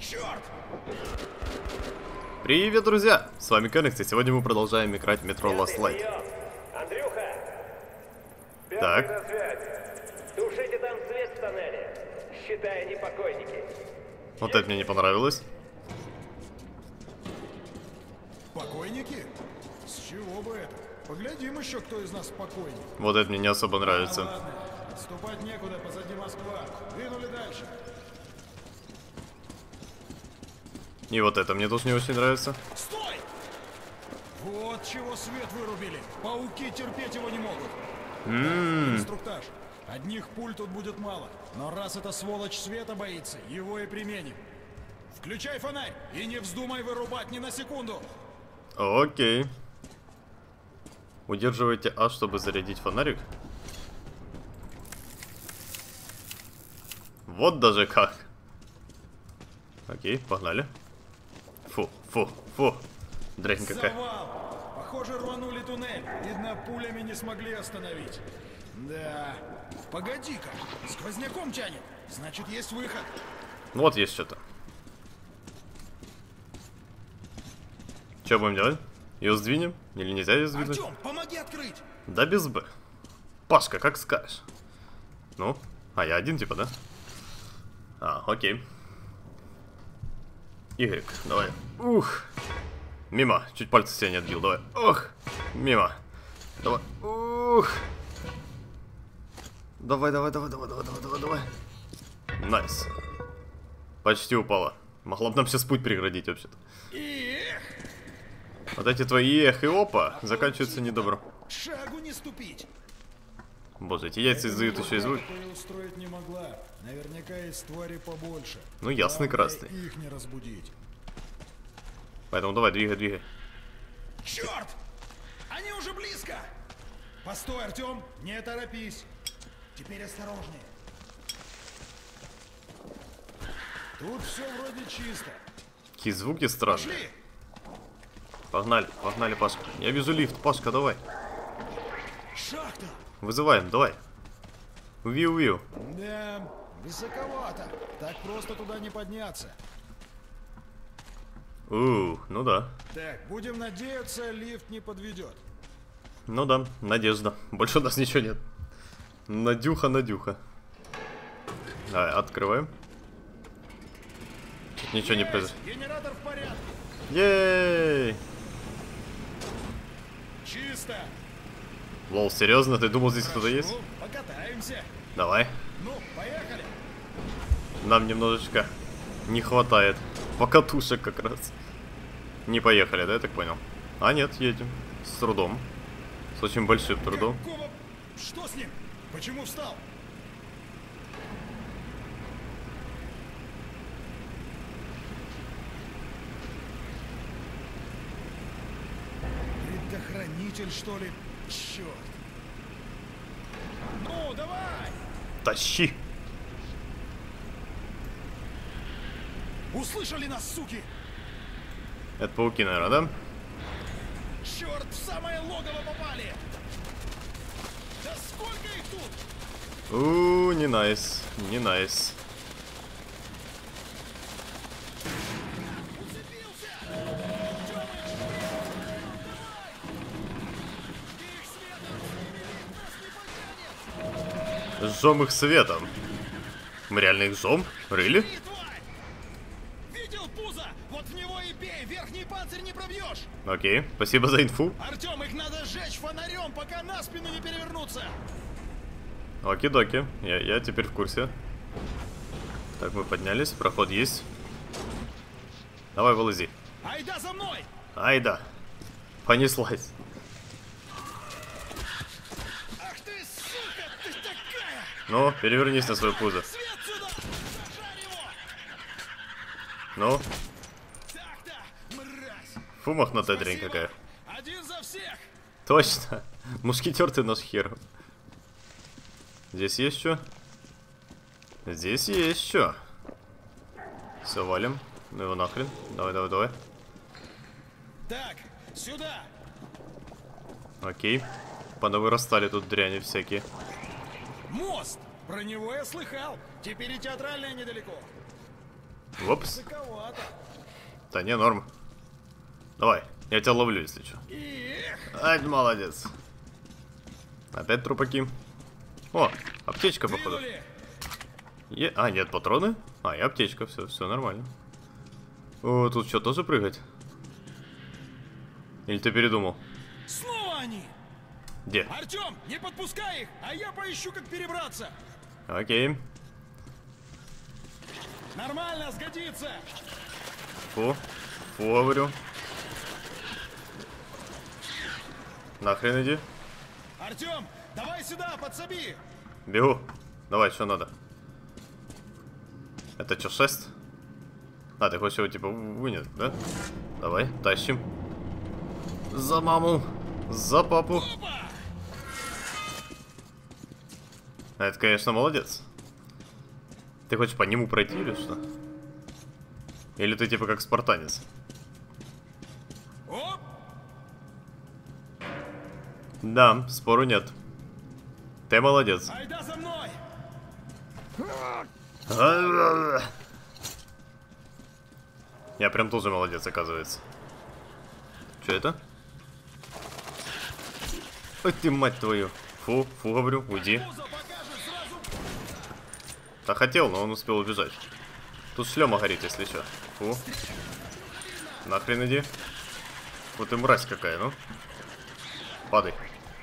Черт! Привет, друзья! С вами Кеннекс, и сегодня мы продолжаем играть в Metro Last Light. Андрюха! Так. На связь. Тушите там свет в тоннеле. Считай, они покойники. Вот это мне не понравилось. Покойники? С чего бы это? Поглядим еще, кто из нас покойник. Вот это мне не особо нравится. Ладно, отступать некуда, позади Москва. Двинули дальше. И вот это мне тоже не очень нравится. Стой! Вот чего свет вырубили. Пауки терпеть его не могут. Инструктаж. Одних пуль тут будет мало. Но раз эта сволочь света боится, его и применим. Включай фонарь и не вздумай вырубать ни на секунду. Окей. Удерживайте А, чтобы зарядить фонарик. Вот даже как. Окей, погнали. Фу. Дрянь какая. Завал! Похоже, рванули туннель. Видно, пулями не смогли остановить. Да. Погоди-ка, сквозняком тянет. Значит, есть выход. Вот есть что-то. Что будем делать? Ее сдвинем? Или нельзя ее сдвинуть? Артем, помоги открыть! Да без Б. Пашка, как скажешь. Ну, а я один типа, да? Окей. Y, давай. Ух. Мимо. Чуть пальцы себя не отбил, давай. Ох. Мимо. Давай. Ух. Давай. Найс. Почти упала. Могла бы нам сейчас путь преградить вообще-то. Вот эти твои эх и опа заканчиваются недобро. Шагу не ступить. Боже, эти яйца издают еще и звук. Устроить не могла. Наверняка есть твари побольше. Ну ясный красный. Их не разбудить. Поэтому давай, двигай. Черт! Они уже близко! Постой, Артем, не торопись. Теперь осторожнее. Тут все вроде чисто. Какие звуки странные. Пошли! Погнали, Пашка. Я вижу лифт, Пашка, давай. Шахта! Вызываем, давай. Виу. Да, высоковато. Так просто туда не подняться. Ну да. Так, будем надеяться, лифт не подведет. Ну да, надежда. Больше у нас ничего нет. Надюха. Давай, открываем. Тут ничего не произошло. Генератор в порядке. Ей! Чисто. Лол, серьезно? Ты думал, здесь кто-то есть? Ну, покатаемся. Давай. Ну, поехали. Нам немножечко не хватает покатушек как раз. Не поехали, да, я так понял? А нет, едем. С трудом. С очень большим трудом. Какого... Что с ним? Почему встал? Предохранитель, что ли? Черт. Ну, давай! Тащи! Услышали нас, суки! Это пауки, наверное, да? Черт, в самое логово попали! Да сколько их тут? Не найс. Уцепился! Жжем их светом. Мы реально их жжем? Рыли? Видел пузо? Вот в него и бей! Верхний панцирь не пробьешь! Окей, спасибо за инфу. Артем, их надо сжечь фонарем, пока на спину не перевернуться! Оки-доки, я теперь в курсе. Так, мы поднялись, проход есть. Давай, вылази. Айда за мной! Айда. Понеслась. Ах ты, сука, ты такая! Ну, перевернись на свое пузо. Свет сюда! Зажарь его! Ну, Так-то, мразь! фу, мохнатая дрянь Спасибо. какая. Один за всех! Точно. Мушкетер ты наш хер. Здесь есть что? Здесь есть что. Все, валим. Ну его нахрен. Давай. Так, сюда! Окей. Понавырастали тут дряни всякие. Мост! Про него я слыхал. Теперь и театральное недалеко. Опс. Высоковато. Да не, норм. Давай, я тебя ловлю, если что. Ай, молодец. Опять трупаки. О, аптечка, походу. А, нет, патроны? А, и аптечка, все нормально. О, тут что, тоже прыгать? Или ты передумал? Снова они! Где? Артем, не подпускай их, а я поищу, как перебраться. Окей. Нормально, сгодится. Фу, говорю. Нахрен иди. Артем, давай сюда, подсоби. Бегу. Давай, что надо? Это что, 6? А, ты хочешь его типа вынес, да? Давай, тащим. За маму. За папу. Опа! А это, конечно, молодец. Ты хочешь по нему пройти или что? Или ты типа как спартанец? Оп! Да, спору нет. Ты молодец. Айда за мной! Я прям тоже молодец, оказывается. Что это? Ой ты, мать твою. Фу, говорю, уйди. Да хотел, но он успел убежать. Тут шлема горит, если что. Фу. Нахрен иди. Вот и мразь какая, ну. Падай.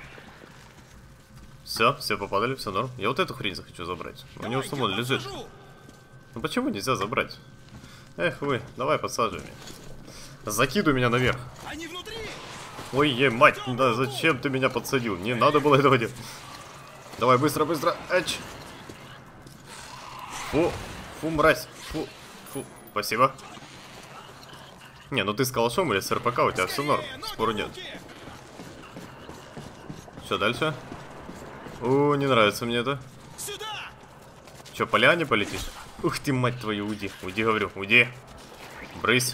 Все попадали, все норм. Я вот эту хрень захочу забрать. У него само лежит. Ну почему нельзя забрать? Эх вы, давай подсаживай меня. Закидывай меня наверх. Они внутри! Ой, мать, да зачем ты меня подсадил? Не надо было этого делать. Давай, быстро. Эч. Фу, мразь. Фу. Спасибо. Не, ну ты с калашом или с РПК, у тебя все норм. Спору нет. Что дальше? Не нравится мне это. Сюда! Че, по ляне полетишь? Ух ты, мать твою, уйди. Уйди, говорю, уйди. Брысь.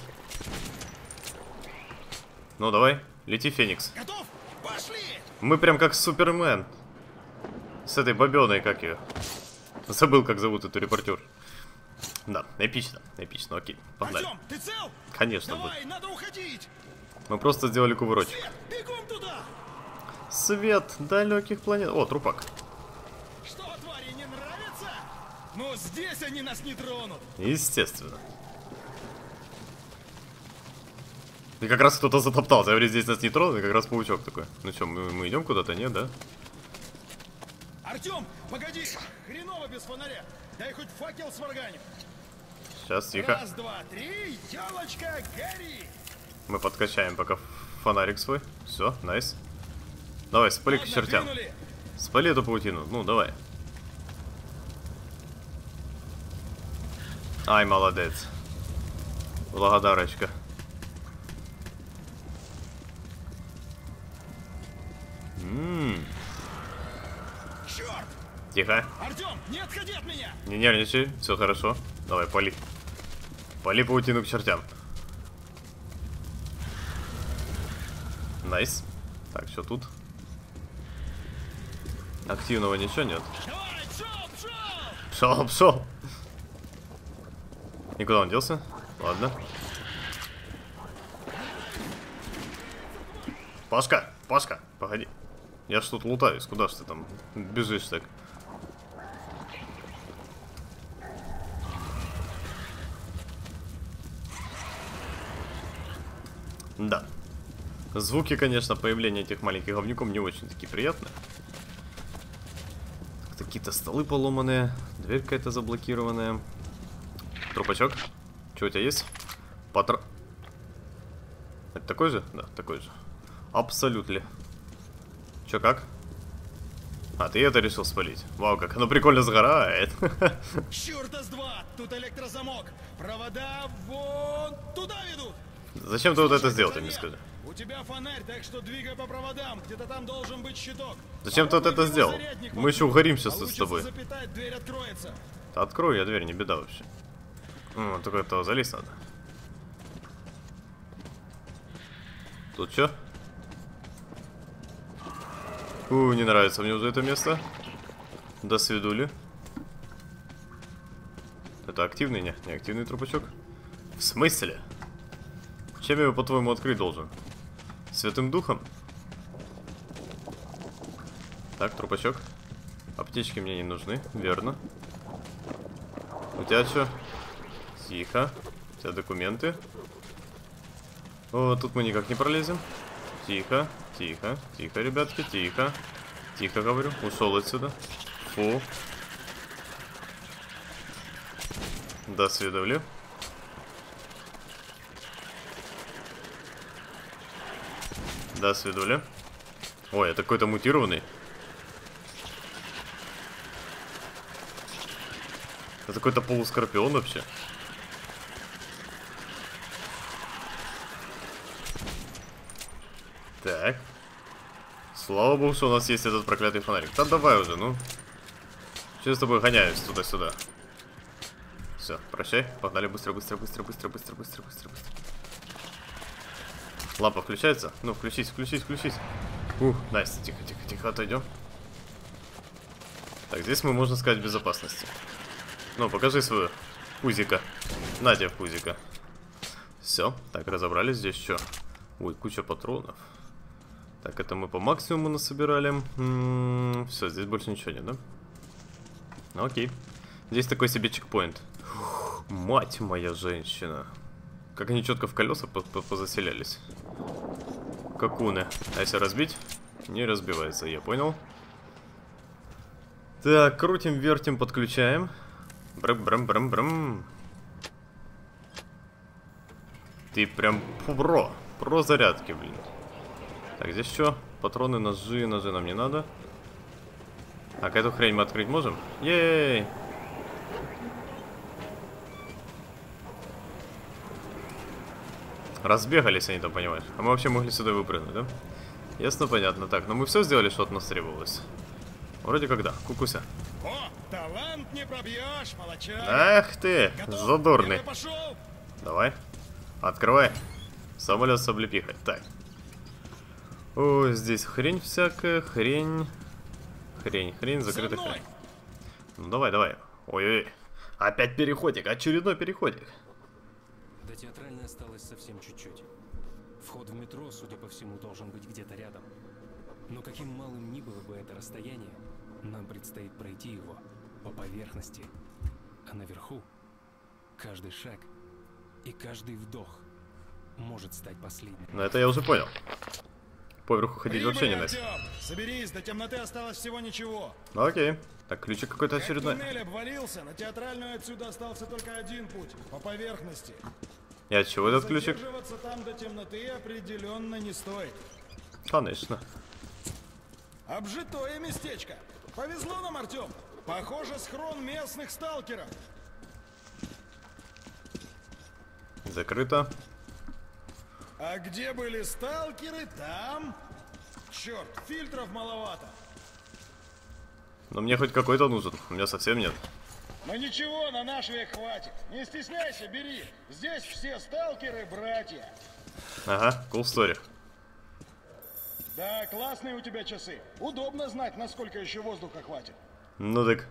Ну, давай, лети, Феникс. Готов? Пошли! Мы прям как Супермен. С этой бабеной, как ее. Забыл, как зовут эту репортер. Да, эпично, окей, погнали. Артем, ты цел? Конечно, Давай, будет. надо уходить! Мы просто сделали кувырочек. Свет, бегом туда! Свет далеких планет. О, трупак. Что, твари, не нравится? Но здесь они нас не тронут. Естественно. И как раз кто-то затоптался. Я говорю, здесь нас не тронут, и как раз паучок такой. Ну что, мы идем куда-то, нет, да? Артем, погоди! Хреново без фонаря! Дай хоть факел сварганим! Сейчас, тихо. Раз, два, три, елочка, гори! Мы подкачаем пока фонарик свой. Все, найс. Давай, спали к Ладно, чертям. двинули. Спали эту паутину. Ну, давай. Ай, молодец. Благодарочка. Черт! Тихо. Артем, не отходи от меня! Не нервничай, все хорошо. Давай, пали. Пали паутину к чертям. Найс. Так, что тут? Активного ничего нет. Давай, Пшел. Никуда он делся? Ладно. Пашка, погоди. Я ж тут лутаюсь, куда ж ты там бежишь так? Да. Звуки, конечно, появления этих маленьких говнюков не очень такие приятные. Какие-то столы поломанные, дверь какая-то заблокированная. Трупачок. Что у тебя есть? Это такой же? Да, такой же. Абсолютно. Чё, как? А, ты это решил спалить. Вау, как оно прикольно сгорает. Чёрта с два! Тут электрозамок! Провода вон туда ведут! Зачем ты вот это сделал, ты мне скажи? У тебя фонарь, так что двигай по проводам. Где-то там должен быть щиток. Зачем ты вот это сделал? Мы еще угорим сейчас с тобой. Запитать, дверь откроется. Да открою я дверь, не беда вообще. Только этого залезть надо. Тут что? Не нравится мне уже это место. До свидули. Это активный, не активный трупачок? В смысле? Чем я его, по-твоему, открыть должен? Святым духом? Так, трупачок. Аптечки мне не нужны, верно. У тебя что? Тихо. У тебя документы. О, тут мы никак не пролезем. Тихо, тихо, тихо, ребятки, тихо. Тихо, говорю. Ушел отсюда. Фу. До свидания. До свидания. Ой, это какой-то мутированный. Это какой-то полускорпион вообще. Так. Слава богу, что у нас есть этот проклятый фонарик. Да давай уже, ну. Че я с тобой гоняюсь туда-сюда? Все, прощай. Погнали быстро, быстро, быстро, быстро, быстро, быстро, быстро, быстро. Лампа включается? Ну, включись, включись, включись. Настя, тихо, тихо, тихо, отойдем. Так, здесь мы, можно сказать, в безопасности. Ну, покажи свою пузика. Надя пузика. Все, так, разобрались. Здесь что? Ой, куча патронов. Так, это мы по максимуму насобирали. Все, здесь больше ничего нет, да? Ну, окей. Здесь такой себе чекпоинт. Мать моя женщина. Как они четко в колеса позаселялись. Какуны. А если разбить? Не разбивается, я понял. Так, крутим, вертим, подключаем. Брам-брам-брам-брам. Ты прям про зарядки, блин. Так, здесь что? Патроны, ножи нам не надо. А эту хрень мы открыть можем? Ей! Разбегались они там, понимаешь? А мы вообще могли сюда выпрыгнуть, да? Ясно, понятно. Так, но мы все сделали, что от нас требовалось. Вроде как да. Кукуся. О, талант не пробьешь, молочай. Ах ты, Готов? задорный. Пошел. Давай. Открывай. Самолет с облепихой. Так. О, здесь хрень всякая. Хрень, закрытая хрень. Ну давай. Ой-ой. Опять переходик. Очередной переходик. До театральной осталось совсем чуть-чуть. Вход в метро, судя по всему, должен быть где-то рядом. Но каким малым ни было бы это расстояние, нам предстоит пройти его по поверхности. А наверху каждый шаг и каждый вдох может стать последним. Ну это я уже понял. Поверху ходить вообще не Артём, надо. соберись, до темноты осталось всего ничего. Ну окей. Так, ключик какой-то очередной. Туннель обвалился, на театральную отсюда остался только один путь, по поверхности. И от чего этот ключик? Задерживаться там до темноты определенно не стоит. Конечно. Обжитое местечко. Повезло нам, Артём. Похоже, схрон местных сталкеров. Закрыто. А где были сталкеры, там... Черт, фильтров маловато. Но мне хоть какой-то нужен. У меня совсем нет. Ну ничего, на наш век хватит. Не стесняйся, бери. Здесь все сталкеры братья. Ага, cool story. Да, классные у тебя часы. Удобно знать, насколько еще воздуха хватит. Ну так.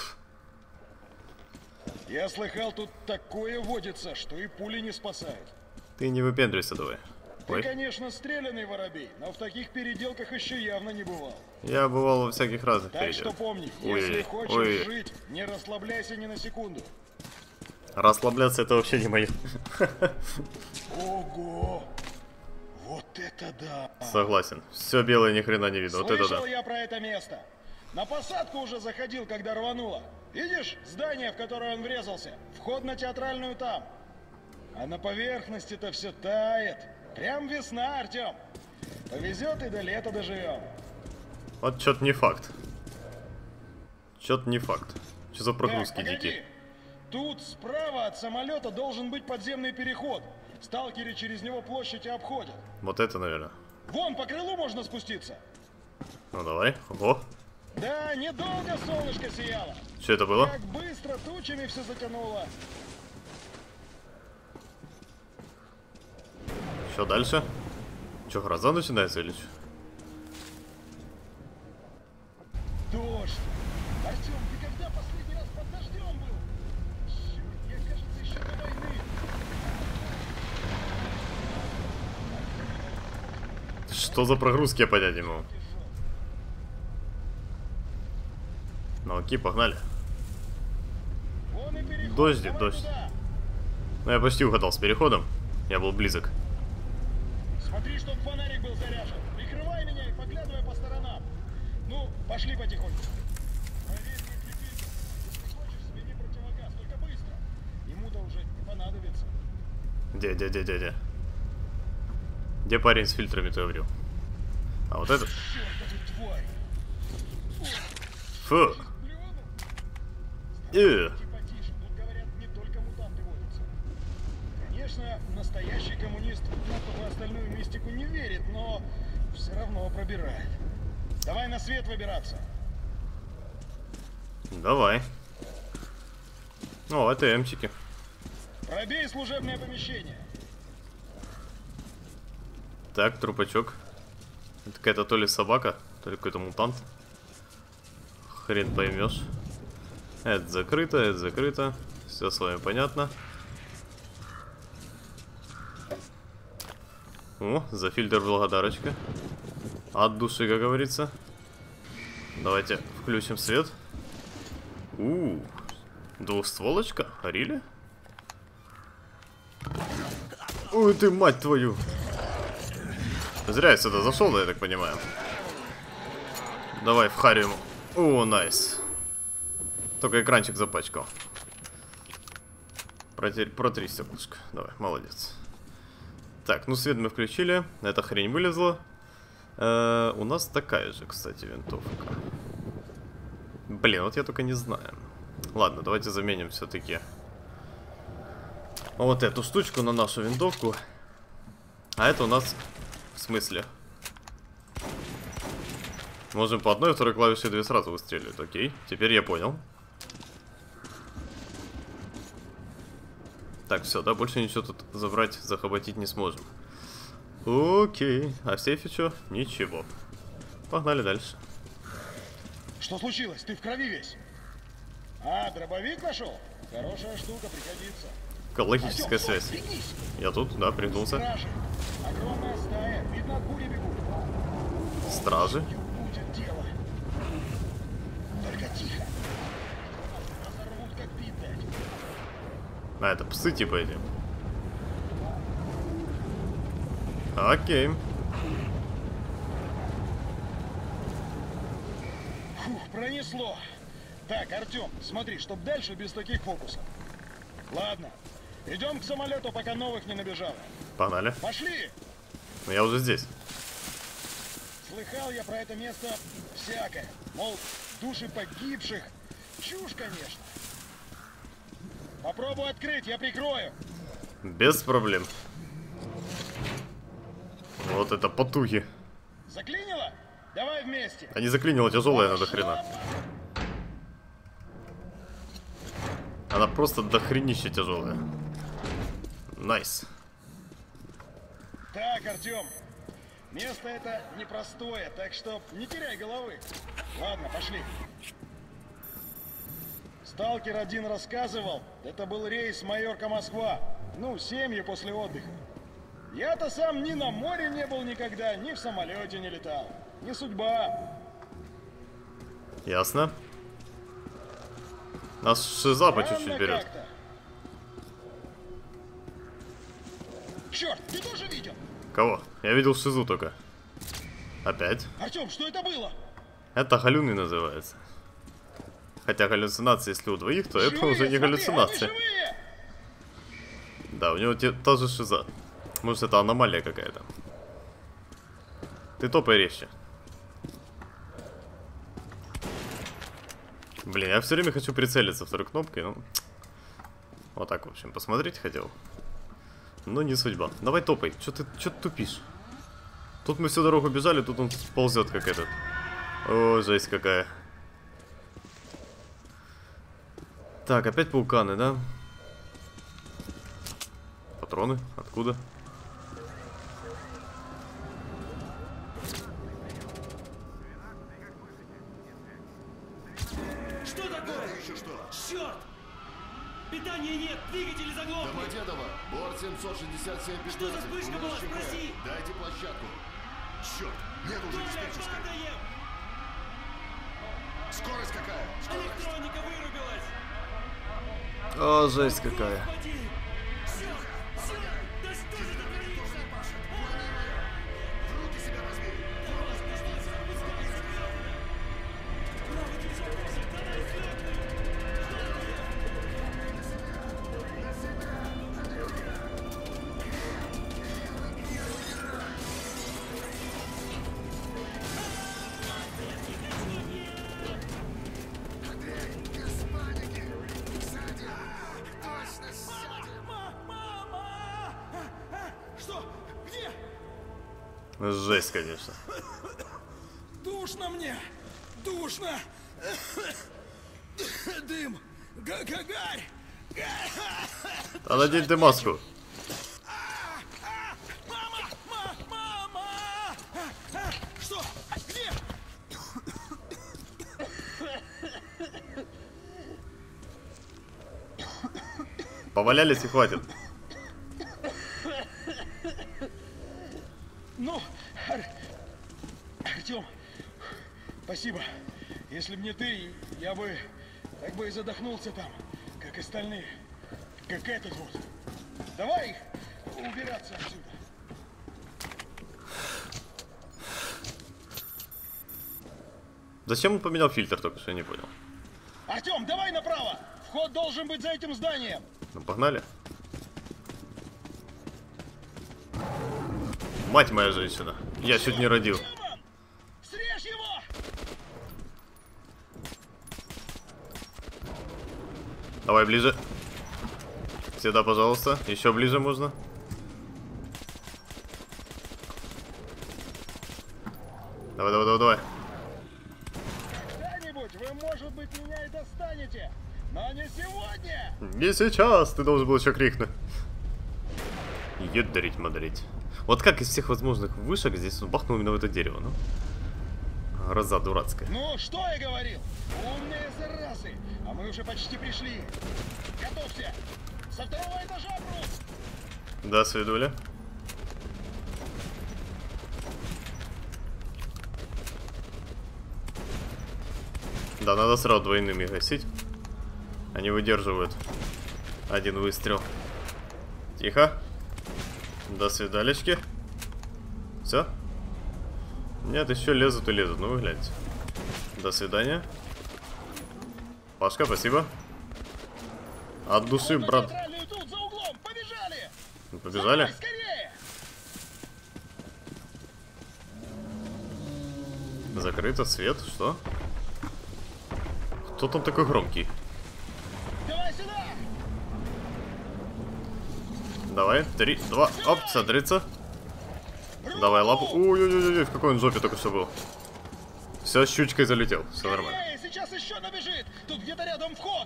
Я слыхал, тут такое водится, что и пули не спасают. Ты не выпендривайся давай. Ты, Ой. конечно, стрелянный воробей, но в таких переделках еще явно не бывал. Я бывал во всяких разных Так что переделах. помни, Ой, если хочешь ой. жить, не расслабляйся ни на секунду. Расслабляться это вообще не мое. Ого! Вот это да! Согласен. Все белое ни хрена не видно. Вот это Слышал да. я про это место. На посадку уже заходил, когда рвануло. Видишь здание, в которое он врезался? Вход на театральную там. А на поверхности-то все тает. Прям весна, Артем. Повезет и до лета доживем. Вот что-то не факт. Что-то не факт. Что за Так, прогрузки погоди. дикие? Тут справа от самолета должен быть подземный переход. Сталкеры через него площадь и обходят. Вот это, наверное. Вон, по крылу можно спуститься. Ну давай. Ого. Да, недолго солнышко сияло. Что это было? Как быстро тучами все затянуло. Что дальше? Что, гроза начинается или что? Дождь. Артем, ты когда последний раз под дождем был? Черт, я, кажется, еще до войны. Что за прогрузки, я понять не могу. Ну окей, погнали. Дождик, дождь. Ну я почти угадал с переходом. Я был близок. Смотри, чтоб фонарик был заряжен. Прикрывай меня и поглядывай по сторонам. Ну, пошли потихоньку. Проверь, не крепится. Если хочешь, смени противогаз, только быстро. Ему-то уже не понадобится. Где? Где парень с фильтрами, ты говорил? А вот этот? Чёртова тварь. Фу. Потише, тут говорят, не только мутанты водятся. Конечно, настоящий коммунист в мутантов и остальную мистику не верит, но все равно пробирает. Давай на свет выбираться. Давай. О, это эмчики. Пробей служебное помещение. Так, трупачок. Это какая-то то ли собака, то ли какой-то мутант. Хрен поймешь. Это закрыто. Все с вами понятно. О, за фильтр благодарочка. От души, как говорится. Давайте включим свет. Двухстволочка? Рили? Ой, ты мать твою. Зря я сюда зашел, я так понимаю. Давай вхарим. О, найс. Только экранчик запачкал. Протри стеклышко. Давай, молодец. Так, ну свет мы включили. Эта хрень вылезла. У нас такая же, кстати, винтовка. Блин, вот я только не знаю. Ладно, давайте заменим все-таки вот эту штучку на нашу винтовку. А это у нас... В смысле? Можем по одной и второй клавише две сразу выстреливать. Окей, теперь я понял. Так, все, да, больше ничего тут забрать, захватить не сможем. Окей, а в сейфе что? Ничего. Погнали дальше. Что случилось? Ты в крови весь. А, дробовик нашел? Хорошая штука, пригодится. Экологическая связь. Бегись. Я тут, да, пригнулся. Стражи. Огромная стая. Видно, от бури бегут. Стражи. Будет дело. Только тихо. Разорвут, как пить дать. А, это псы типа эти. Окей. Фух, пронесло. Так, Артем, смотри, чтоб дальше без таких фокусов. Ладно, идем к самолету, пока новых не набежало. Погнали. Пошли! Ну я уже здесь. Слыхал я про это место всякое. Мол, души погибших. Чушь, конечно. Попробуй открыть, я прикрою. Без проблем. Вот это потуги. Заклинило? Давай вместе. А не заклинила, тяжелая она до хрена. Она просто до хренища тяжелая. Найс. Так, Артем, место это непростое, так что не теряй головы. Ладно, пошли. Сталкер один рассказывал, это был рейс Майорка-Москва. Ну, семьи после отдыха. Я-то сам ни на море не был никогда, ни в самолете не летал. Не судьба. Ясно. Нас шиза по чуть-чуть берет. Черт, ты тоже видел? Кого? Я видел шизу только. Опять? Артем, что это было? Это галюны называется. Хотя галлюцинации, если у двоих, то это Живые, уже не смотри, галлюцинация. они живые! Да, у него тоже шиза. Может, это аномалия какая-то. Ты топай резче. Блин, я все время хочу прицелиться второй кнопкой, ну... Вот так, в общем, посмотреть хотел. Но не судьба. Давай топай, что ты тупишь? Тут мы всю дорогу бежали, тут он ползет как этот. О, жесть какая. Так, опять пауканы, да? Патроны? Откуда? Что такое? Еще что? Черт! Питания нет, двигатели заглохли. Домодедово, борт 767-15. Что за вспышка была? Спроси. Дайте площадку. Черт, нет уже диспетчерской. Падаем! Скорость какая? Скорость. Электроника вырубилась! О, жесть какая. Господи! Всё! Всё! Да что же это творится? В руки себя возьми. Что? Где? Жесть, конечно. Душно мне! Душно! Дым! Гарь! А надень ты маску. Мама! Что? Где? Повалялись и хватит. Ну, Артем, спасибо. Если б не ты, я бы так бы и задохнулся там, как остальные. Как этот вот. Давай убираться отсюда. Зачем он поменял фильтр, только что я не понял. Артем, давай направо! Вход должен быть за этим зданием. Ну, погнали. Мать моя женщина. Я чуть не родил. Демон! Срежь его! Давай ближе. Сюда, пожалуйста. Еще ближе можно. Давай. Когда-нибудь вы, может быть, меня и достанете, но не сегодня! Не сейчас, ты должен был еще крикнуть. Ёддарить, мадрить. Вот как из всех возможных вышек здесь он бахнул именно в это дерево, ну? Гроза дурацкая. Ну, что я говорил? Умные заразы! А мы уже почти пришли. Готовься! Со второго этажа прут! Да, свидуля. Да, надо сразу двойными гасить. Они выдерживают один выстрел. Тихо. До свидалечки. Все? Нет, еще лезут и лезут. Ну вы гляньте. До свидания. Пашка, спасибо. От души, брат. Тут, за углом! Побежали! Побежали? Давай, скорее! Закрыто, свет, что? Кто там такой громкий? Давай сюда! Давай, 3, 2, оп, содрится. Давай лапу. Ой-ой-ой, в какой он жопе только что был. Все, щучкой залетел, все нормально. Эй, сейчас еще набежит! Тут где-то рядом вход!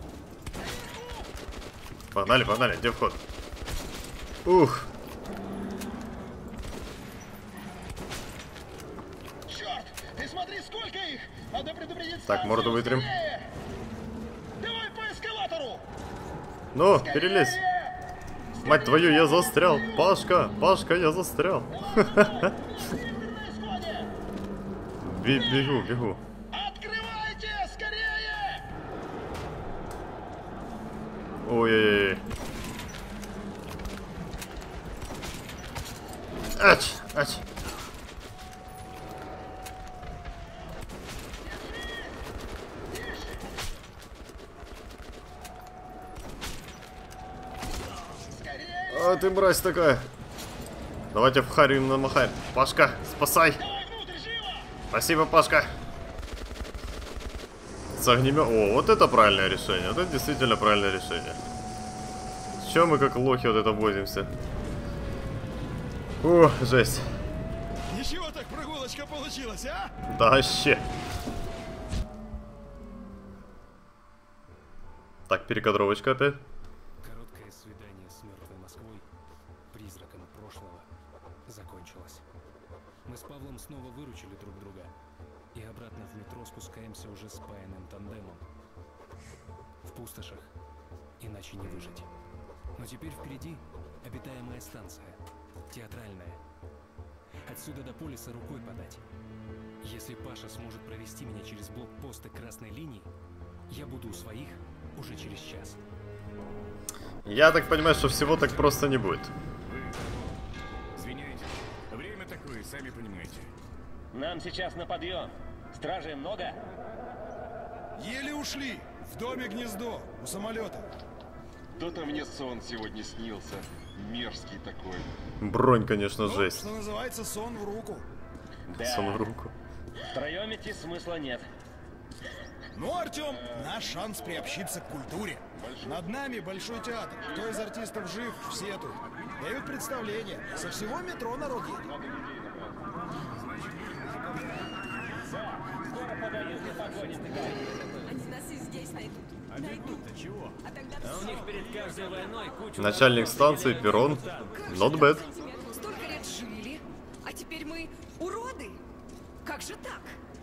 Погнали, где вход? Ух. Черт! Ты смотри, сколько их! Надо предупредить Так, морду вытрем. скорее! Давай по эскалатору! Ну, перелезь. Мать твою, я застрял. Пашка, я застрял. Бегу. Открывайте! Скорее! Ой-ой-ой. Ач. А ты мразь такая. Давайте в харю намахаем. Пашка, спасай. Давай внутрь, живо! Спасибо, Пашка. С огнемет. О, вот это правильное решение. Вот это действительно правильное решение. Че мы как лохи вот это возимся? О, жесть. Ничего так прогулочка получилась, а? Да вообще. Так, перекадровочка опять. Короткое свидание с мертвой Москвой, призраком прошлого, закончилось. Мы с Павлом снова выручили друг друга. И обратно в метро спускаемся уже спаянным тандемом. В пустошах, иначе не выжить. Но теперь впереди обитаемая станция, театральная. Отсюда до полиса рукой подать. Если Паша сможет провести меня через блокпосты красной линии, я буду у своих уже через час. Я так понимаю, что всего так просто не будет. Извиняйте. Время такое, сами понимаете. Нам сейчас на подъем. Стражей много? Еле ушли. В доме гнездо. У самолета. То-то мне сон сегодня снился. Мерзкий такой. Бронь, конечно, Ну, жесть. что называется, сон в руку. Сон в руку. Втроем идти смысла нет. Ну, Артем, наш шанс приобщиться к культуре. Над нами большой театр. Кто из артистов жив, все тут. Дают представление. Со всего метро народ едет. Скоро подают и погонят. Они нас и здесь найдут. Найдут. Чего? А тогда У них перед каждой войной куча... Начальник станции, перрон. Not bad. столько лет жили, а теперь мы уроды. Как же так?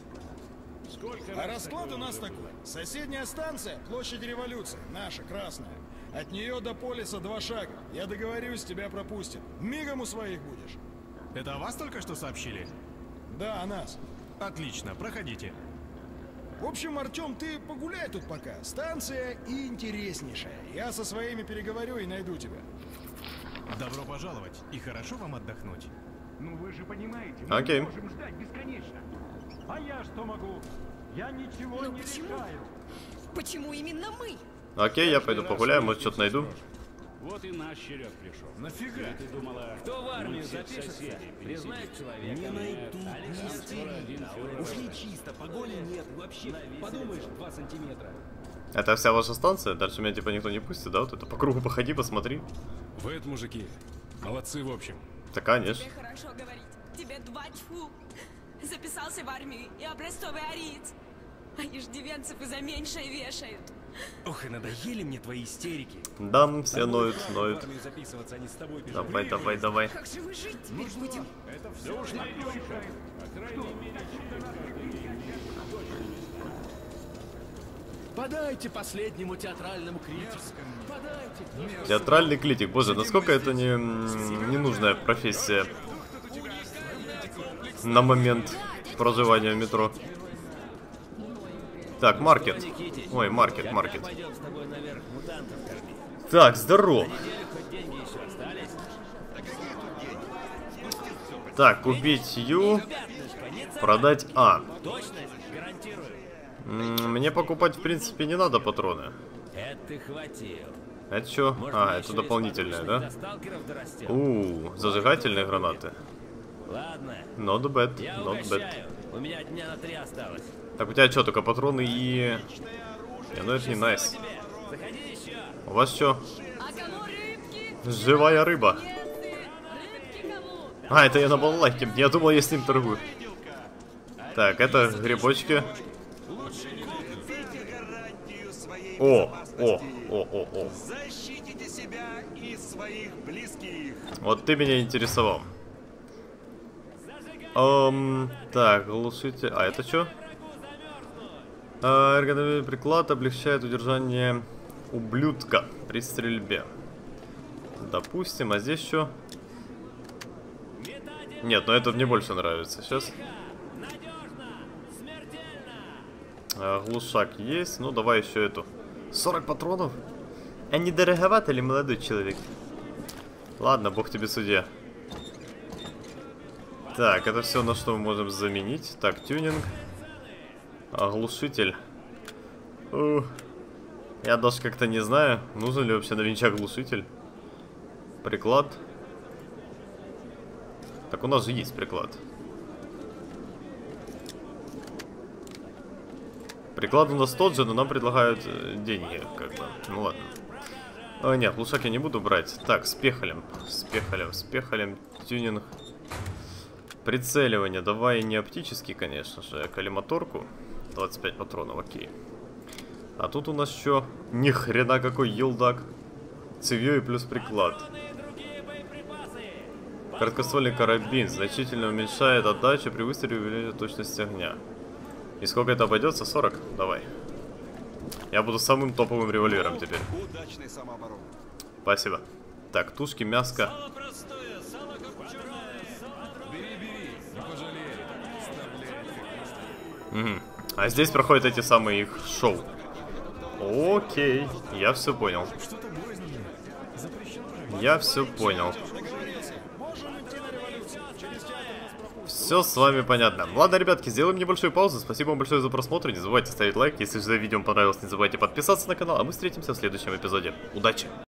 А расклад у нас такой. Соседняя станция, площадь Революции, наша, красная. От нее до полиса 2 шага. Я договорюсь, тебя пропустят. Мигом у своих будешь. Это о вас только что сообщили? Да, о нас. Отлично, проходите. В общем, Артем, ты погуляй тут пока. Станция интереснейшая. Я со своими переговорю и найду тебя. Добро пожаловать и хорошо вам отдохнуть. Ну вы же понимаете, Окей. мы можем ждать бесконечно. А я что могу? Я ничего Ну не почему? решаю. Почему именно мы? Окей, я пойду погуляю, может что-то найду. Вот и наш черед пришел. Нафига? Ты думала, Кто в армию запишется, признает человека. Не найду, не истерии. Ушли чисто, погони нет, вообще, подумаешь, 2 сантиметра. Это вся ваша станция? Дальше меня типа никто не пустит, да? Вот это по кругу походи, посмотри. Вы это, мужики, молодцы в общем. Да, конечно. Тебе хорошо говорить. Тебе 2 тьфу. Записался в армию и образцовый ариец. А иждивенцев и за меньшее вешают. Ох, и надоели мне твои истерики. Да, все ноют, В ноют. армию записываться, а не с тобой бежать. Давай, давай, давай. Как же мы жить теперь будем? это все уж решает. Подайте последнему театральному критику. Подайте. Театральный критик. Боже, насколько это ненужная профессия на момент проживания в метро. Так, маркет. Ой, маркет. Пойдем с тобой наверх мутантов кормить. Так, здорово. Хоть деньги еще остались? Так, купить Ю, Пятнышко, нет? продать А. Точность, гарантирую. Мне покупать, в принципе, не надо патроны. Это ты хватил. Это что? Может, А, мы это еще из дополнительное, подручных да? до сталкеров дорастем? Зажигательные гранаты. Ладно, Not bad, я not bad. угощаю. У меня дня на 3 осталось. Так, у тебя что, только патроны и... Не, ну это не найс. Заходи еще. У вас что? А кому рыбки? Живая рыба. Нет, рыбки кому? А, это я на балалайке. Я думал, я с ним торгую. Так, это грибочки. О. Защитите себя и своих близких. Вот ты меня интересовал. Так, глушитель. А это что? Эргономичный приклад облегчает удержание ублюдка при стрельбе. Допустим, а здесь что? Нет, но это мне больше нравится. Сейчас. Глушак есть. Ну, давай еще эту. 40 патронов? А не дороговато ли, молодой человек? Ладно, бог тебе судья. Так, это все, на что мы можем заменить. Так, тюнинг. Глушитель. Я даже как-то не знаю, нужен ли вообще на винчах глушитель. Приклад. Так, у нас же есть приклад. Приклад у нас тот же, но нам предлагают деньги, как бы. Ну ладно. Нет, глушак я не буду брать. Так, спехалем. Спехалем. Тюнинг. Прицеливание. Давай не оптический, конечно же, а коллиматорку. 25 патронов, окей. А тут у нас что? Ни хрена какой елдак. Цевьё и плюс приклад. Короткоствольный карабин значительно уменьшает отдачу при выстреле и увеличивает точность огня. И сколько это обойдется? 40? Давай. Я буду самым топовым револьвером теперь. Удачной самообороны. Спасибо. Так, тушки, мяско. Сало простое, сало копченое, сало другое. Угу. А здесь проходят эти самые их шоу. Окей, я все понял. Я все понял. Все с вами понятно. Ладно, ребятки, сделаем небольшую паузу. Спасибо вам большое за просмотр. Не забывайте ставить лайк. Если же видео понравилось, не забывайте подписаться на канал. А мы встретимся в следующем эпизоде. Удачи!